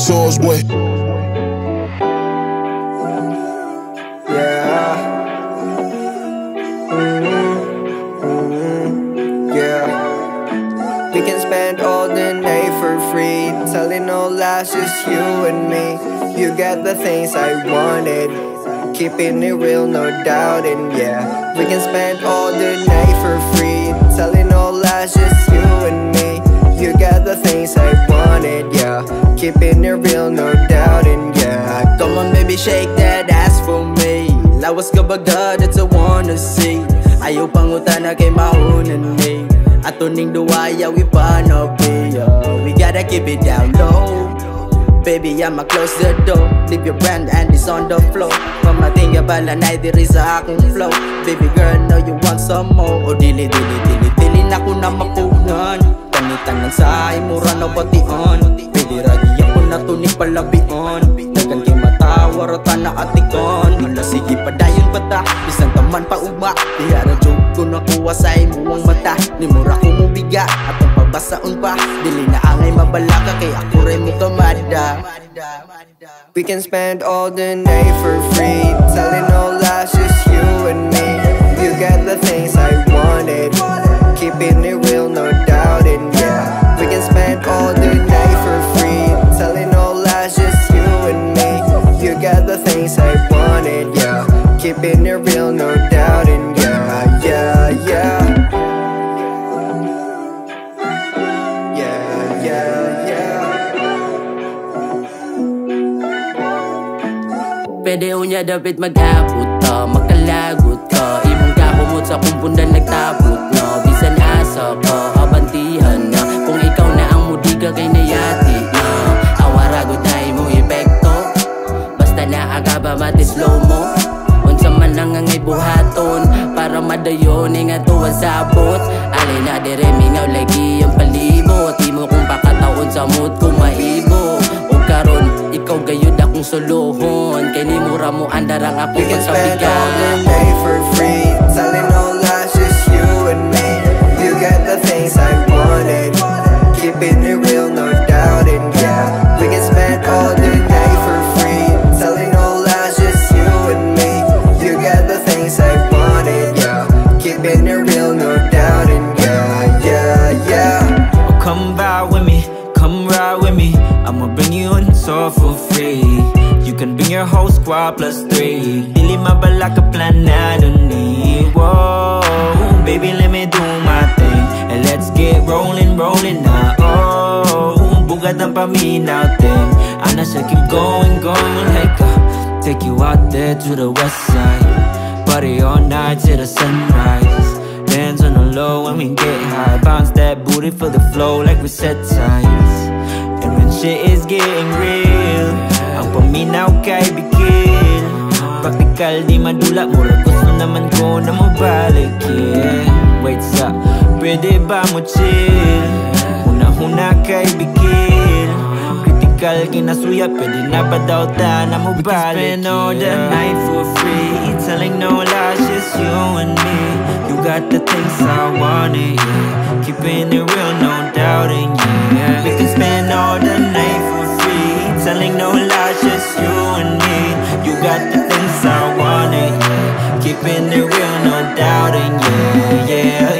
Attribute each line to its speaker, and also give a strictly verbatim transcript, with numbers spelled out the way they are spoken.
Speaker 1: Socials way.
Speaker 2: Yeah. Mm-hmm. Mm-hmm. Yeah. We can spend all the night for free, telling no lies, just you and me. You got the things I wanted, keeping it real, no doubting, yeah. We can spend all the night for free, telling no lies, just you and me. You got the things I wanted, yeah. Keeping it real, no doubting, yeah.
Speaker 3: Come on baby, shake that ass for me. Lawas ka baga, that's I wanna see. Ayaw pangutana kay maunan me. Ato ning duwaya, we wanna be, yeah. We gotta keep it down low. Baby, I'ma close the door. Leave your brand and it's on the floor. Pamating ya bala na diri sa akong flow. Baby girl, know you want some more. O dili, dili, dili, dili na ko na mapunan. Tangitan ng sa imura na bation. Pili ragi ako na to ni palabion. Dagan kay matawa rata na atikon. Hala sige pa dayon bata, bisan taman pa uma. Dihara joke ko nakuha sa imuang mata. Ni mura ko mo biga, atong pabasaon pa. Dili na angay mabalaka, kay ako rin mo kamada.
Speaker 2: We can spend all the night for free, telling no lies, just you and me. You got the things I wanted, keeping it real, no doubting, yeah. We can spend all the night for free, telling no lies, just you and me. You got the things I wanted, yeah. Keeping it real, no doubting, yeah, yeah, yeah. Yeah, yeah, yeah.
Speaker 3: Pwede unya dapat mag-abot ka, makalagot ka. Imong kakumot sa kumpunda nagtabot na. Bisan asa ka, abantihan na. Kung ikaw na ang mudi ka kay nayati na. Awaragot na imong epekto, basta naagaba mati slow mo. Unsa man lang ang ibuhaton, para madayon nga tuwa sabot. Alin na dire mingaw lagi ang palibot. Imo kung pakataon sa mood kung maibo. O karon, ikaw gayud akong suluhon. Kay ni mura mo andar ang ako
Speaker 2: We can
Speaker 3: sa
Speaker 2: spend
Speaker 3: bigat.
Speaker 2: all the night for free, telling no lies, just you and me. You got the things I wanted, keeping it real, no doubting, yeah. We can spend all the night for free, telling no lies, just you and me. You got the things I wanted, yeah. Keeping it real, no doubting, yeah, yeah, yeah.
Speaker 4: Oh, come ride with me, come ride with me. I'ma bring you in so for free. You can bring your whole squad plus three. Dili mabalaka plan na dun ni. Whoa, baby let me do my thing, and let's get rolling, rolling now. Oh, bugat ang paminaw thing. Ana siya keep going, going like uh, take you out there to the west side. Party all night till the sunrise. Dance on the low when we get high. Bounce that booty for the flow like we set times. And when shit is getting real, ang paminaw kay bigil. Praktikal di madula, mura gusto naman ko na mabalik, yeah. Wait sa, pwede ba mo chill? Huna-huna kay bigil. Critical kinasuya, pwede na ba daw ta na mabalik, yeah. We can spend all the night for free, telling no lies, just you and me. You got the things I wanted, yeah. Keeping it real, no doubting, yeah. We can spend all the night for free, telling no lies, just you and me. You got the things I wanted, yeah. Keeping it real, no doubting, yeah, yeah.